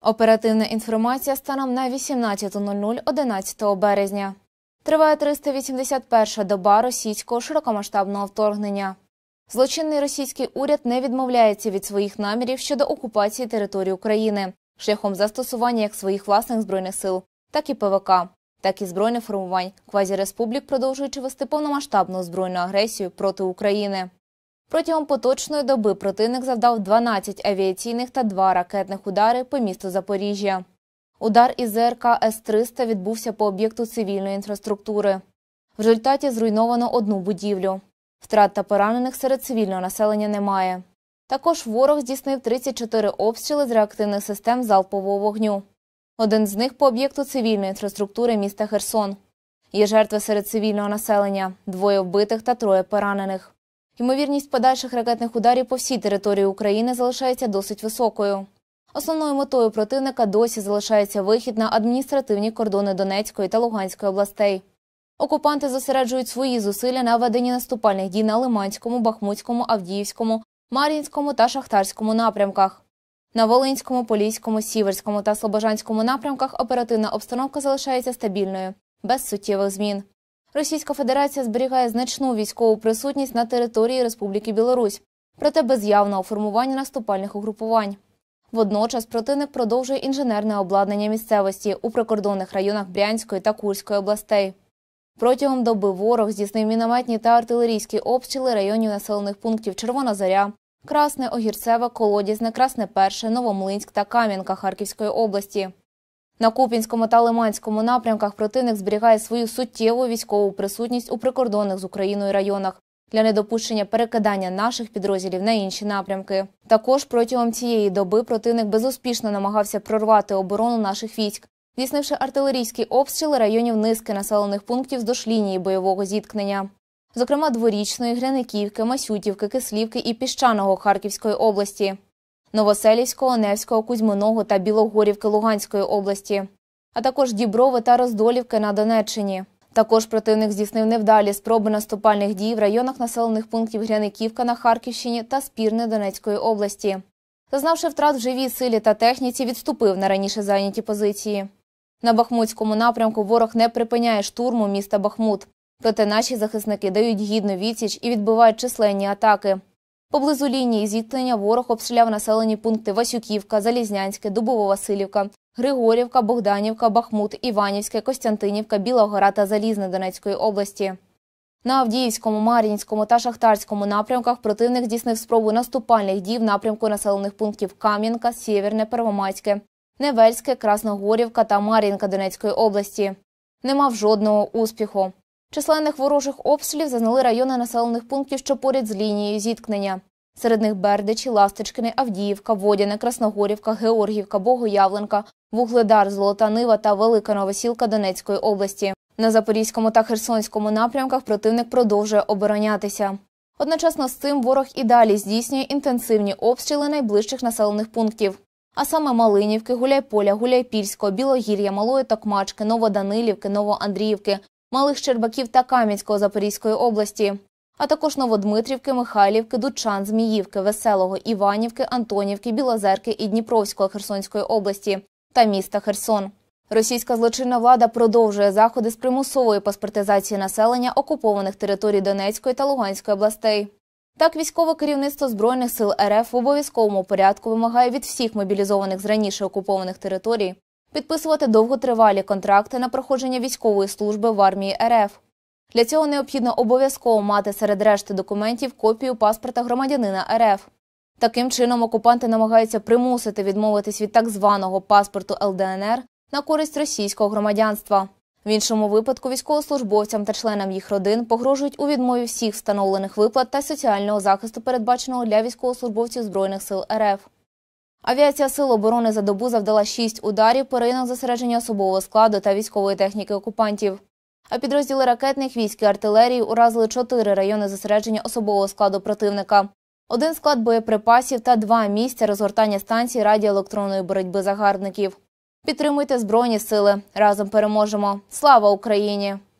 Оперативна інформація станом на 18:00 11 березня. Триває 381-ша доба російського широкомасштабного вторгнення. Злочинний російський уряд не відмовляється від своїх намірів щодо окупації території України шляхом застосування як своїх власних збройних сил, так і ПВК, так і збройних формувань квазіреспублік, продовжуючи вести повномасштабну збройну агресію проти України. Протягом поточної доби противник завдав 12 авіаційних та 2 ракетних удари по місту Запоріжжя. Удар із ЗРК С-300 відбувся по об'єкту цивільної інфраструктури. В результаті зруйновано одну будівлю. Втрат та поранених серед цивільного населення немає. Також ворог здійснив 34 обстріли з реактивних систем залпового вогню. Один з них по об'єкту цивільної інфраструктури міста Херсон. Є жертви серед цивільного населення – 2 вбитих та 3 поранених. Ймовірність подальших ракетних ударів по всій території України залишається досить високою. Основною метою противника досі залишається вихід на адміністративні кордони Донецької та Луганської областей. Окупанти зосереджують свої зусилля на веденні наступальних дій на Лиманському, Бахмутському, Авдіївському, Мар'їнському та Шахтарському напрямках. На Волинському, Поліському, Сіверському та Слобожанському напрямках оперативна обстановка залишається стабільною, без суттєвих змін. Російська Федерація зберігає значну військову присутність на території Республіки Білорусь, проте без явного формування наступальних угрупувань. Водночас противник продовжує інженерне обладнання місцевості у прикордонних районах Брянської та Курської областей. Протягом доби ворог здійснив мінометні та артилерійські обстріли районів населених пунктів Червона Зоря, Красне, Огірцеве, Колодязне, Красне Перше, Новомлинськ та Кам'янка Харківської області. На Куп'янському та Лиманському напрямках противник зберігає свою суттєву військову присутність у прикордонних з Україною районах для недопущення перекидання наших підрозділів на інші напрямки. Також протягом цієї доби противник безуспішно намагався прорвати оборону наших військ, здійснивши артилерійські обстріли районів низки населених пунктів вздовж лінії бойового зіткнення. Зокрема, Дворічної, Гряниківки, Масютівки, Кислівки і Піщаного Харківської області, Новоселівського, Невського, Кузьминого та Білогорівки Луганської області, а також Діброви та Роздолівки на Донеччині. Також противник здійснив невдалі спроби наступальних дій в районах населених пунктів Гряниківка на Харківщині та Спірне Донецької області. Зазнавши втрат в живій силі та техніці, відступив на раніше зайняті позиції. На Бахмутському напрямку ворог не припиняє штурму міста Бахмут, проте наші захисники дають гідну відсіч і відбивають численні атаки. Поблизу лінії зіткнення ворог обстріляв населені пункти Васюківка, Залізнянське, Дубово-Василівка, Григорівка, Богданівка, Бахмут, Іванівське, Костянтинівка, Біла Гора та Залізне Донецької області. На Авдіївському, Мар'їнському та Шахтарському напрямках противник здійснив спробу наступальних дій в напрямку населених пунктів Кам'янка, Сєвєрне, Первомайське, Невельське, Красногорівка та Мар'їнка Донецької області. Не мав жодного успіху. Численних ворожих обстрілів зазнали райони населених пунктів, що поряд з лінією зіткнення. Серед них Бердичі, Ласточкине, Авдіївка, Водяне, Красногорівка, Георгіївка, Богоявленка, Вугледар, Золота Нива та Велика Новосілка Донецької області. На Запорізькому та Херсонському напрямках противник продовжує оборонятися. Одночасно з цим ворог і далі здійснює інтенсивні обстріли найближчих населених пунктів. А саме Малинівки, Гуляйполя, Гуляйпільського, Білогір'я, Малої Токмачки, Новоданилівки, Новоандріївки, Малих Щербаків та Кам'янського Запорізької області, а також Новодмитрівки, Михайлівки, Дучан, Зміївки, Веселого, Іванівки, Антонівки, Білозерки і Дніпровської Херсонської області та міста Херсон. Російська злочинна влада продовжує заходи з примусової паспортизації населення окупованих територій Донецької та Луганської областей. Так, військове керівництво Збройних сил РФ в обов'язковому порядку вимагає від всіх мобілізованих з раніше окупованих територій підписувати довготривалі контракти на проходження військової служби в армії РФ. Для цього необхідно обов'язково мати серед решти документів копію паспорта громадянина РФ. Таким чином, окупанти намагаються примусити відмовитись від так званого паспорту ЛДНР на користь російського громадянства. В іншому випадку військовослужбовцям та членам їх родин погрожують у відмові всіх встановлених виплат та соціального захисту, передбаченого для військовослужбовців Збройних сил РФ. Авіація Сил оборони за добу завдала 6 ударів по районах зосередження особового складу та військової техніки окупантів. А підрозділи ракетних військ і артилерії уразили 4 райони зосередження особового складу противника, 1 склад боєприпасів та 2 місця розгортання станцій радіоелектронної боротьби загарбників. Підтримуйте Збройні сили. Разом переможемо. Слава Україні!